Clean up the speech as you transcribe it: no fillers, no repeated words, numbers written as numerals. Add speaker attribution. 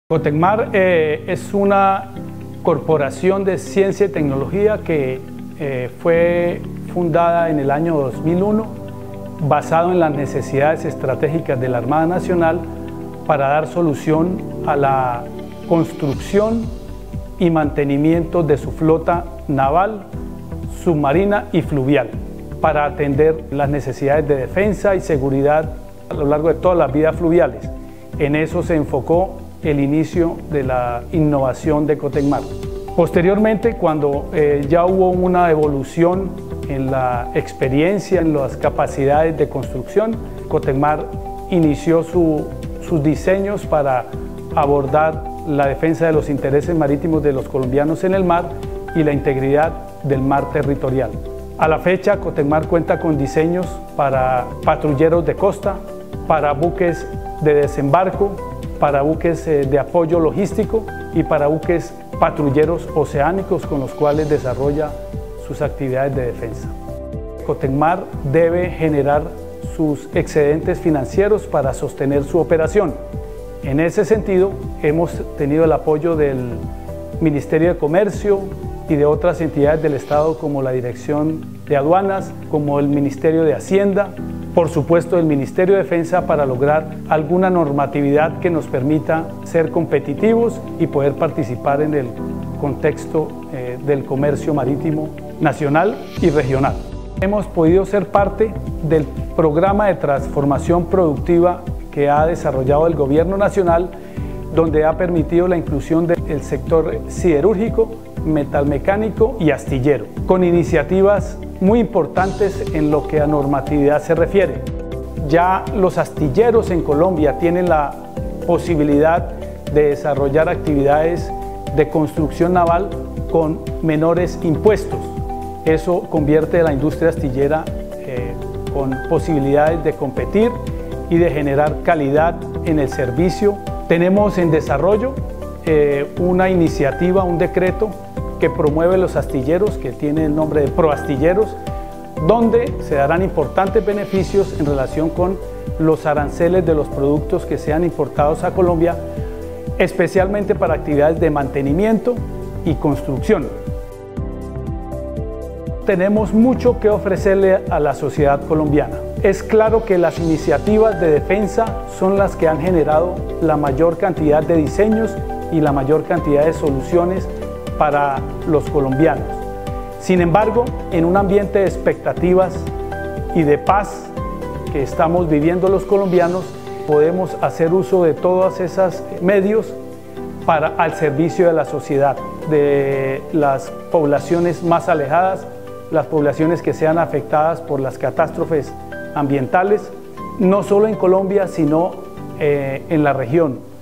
Speaker 1: Cotecmar es una corporación de ciencia y tecnología que fue fundada en el año 2001, basado en las necesidades estratégicas de la Armada Nacional para dar solución a la construcción y mantenimiento de su flota naval, submarina y fluvial, para atender las necesidades de defensa y seguridad a lo largo de todas las vías fluviales. En eso se enfocó el inicio de la innovación de Cotecmar. Posteriormente, cuando ya hubo una evolución en la experiencia, en las capacidades de construcción, Cotecmar inició sus diseños para abordar la defensa de los intereses marítimos de los colombianos en el mar y la integridad del mar territorial. A la fecha, Cotecmar cuenta con diseños para patrulleros de costa, para buques de desembarco, para buques de apoyo logístico y para buques patrulleros oceánicos con los cuales desarrolla sus actividades de defensa. Cotecmar debe generar sus excedentes financieros para sostener su operación. En ese sentido, hemos tenido el apoyo del Ministerio de Comercio y de otras entidades del Estado como la Dirección de Aduanas, como el Ministerio de Hacienda, por supuesto el Ministerio de Defensa, para lograr alguna normatividad que nos permita ser competitivos y poder participar en el contexto del comercio marítimo nacional y regional. Hemos podido ser parte del programa de transformación productiva que ha desarrollado el Gobierno Nacional, donde ha permitido la inclusión del sector siderúrgico, metalmecánico y astillero, con iniciativas muy importantes en lo que a normatividad se refiere. Ya los astilleros en Colombia tienen la posibilidad de desarrollar actividades de construcción naval con menores impuestos. Eso convierte a la industria astillera con posibilidades de competir y de generar calidad en el servicio. Tenemos en desarrollo una iniciativa, un decreto que promueve los astilleros, que tiene el nombre de Proastilleros, donde se darán importantes beneficios en relación con los aranceles de los productos que sean importados a Colombia, especialmente para actividades de mantenimiento y construcción. Tenemos mucho que ofrecerle a la sociedad colombiana. Es claro que las iniciativas de defensa son las que han generado la mayor cantidad de diseños y la mayor cantidad de soluciones para los colombianos. Sin embargo, en un ambiente de expectativas y de paz que estamos viviendo los colombianos, podemos hacer uso de todos esos medios al servicio de la sociedad, de las poblaciones más alejadas, las poblaciones que sean afectadas por las catástrofes ambientales, no solo en Colombia, sino en la región.